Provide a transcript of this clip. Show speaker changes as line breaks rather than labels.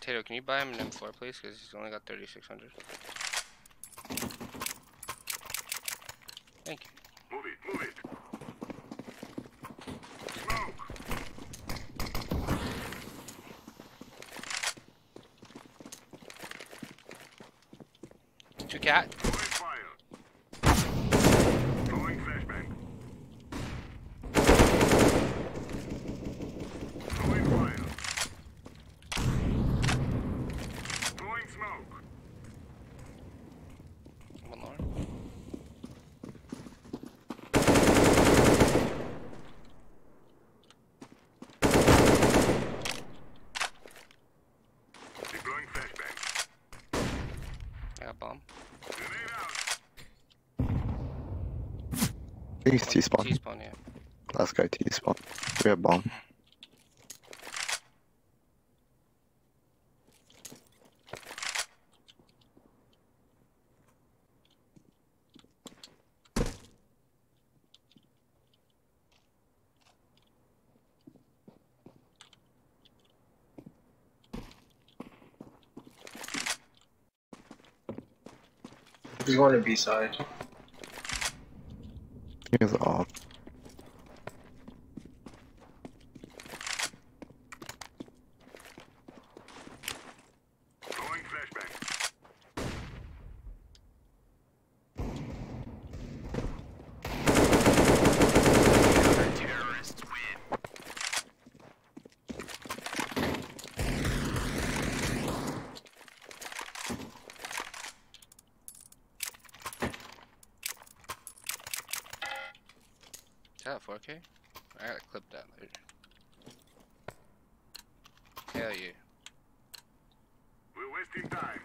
Tato, can you buy him an M4, please? Because he's only got 3,600. Thank you.
Move it, move it. Smoke.
Two cat.
Throwing fire. Throwing flashbang. Throwing fire. Throwing smoke.
One more.
Deploying flashbang.
I got bomb.
Grenade out.
He's T-spawn.
T-spawn, yeah.
Let's go T-spawn. We have bomb.
He's going to B side.
He's off.
Throwing flashbang. Terrorists win.
Is that 4K? I gotta clip that later. Hell yeah.
We're wasting time.